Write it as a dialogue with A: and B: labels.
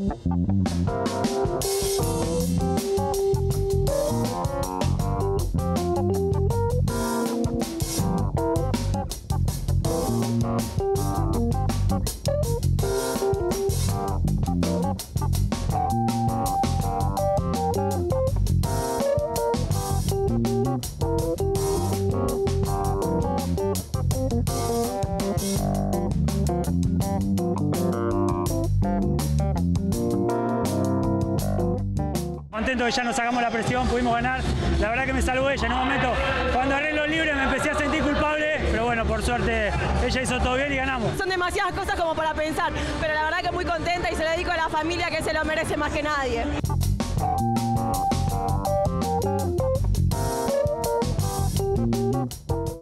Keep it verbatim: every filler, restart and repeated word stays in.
A: Contento que ya nos sacamos la presión, pudimos ganar. La verdad que me salvó ella en un momento. Cuando agarré los libres me empecé a sentir culpable, pero bueno, por suerte ella hizo todo bien y ganamos.
B: Son demasiadas cosas como para pensar, pero la verdad que muy contenta y se lo dedico a la familia que se lo merece más que nadie.